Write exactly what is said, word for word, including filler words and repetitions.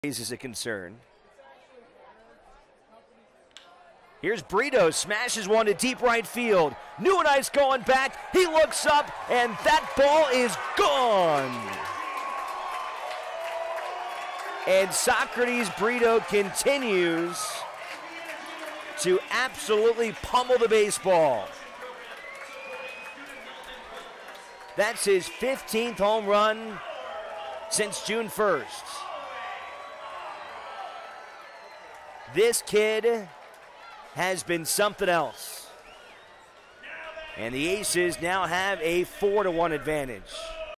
Is a concern. Here's Brito, smashes one to deep right field. New and Ice going back. He looks up, and that ball is gone. And Socrates Brito continues to absolutely pummel the baseball. That's his fifteenth home run since June first. This kid has been something else. And the Aces now have a four to one advantage.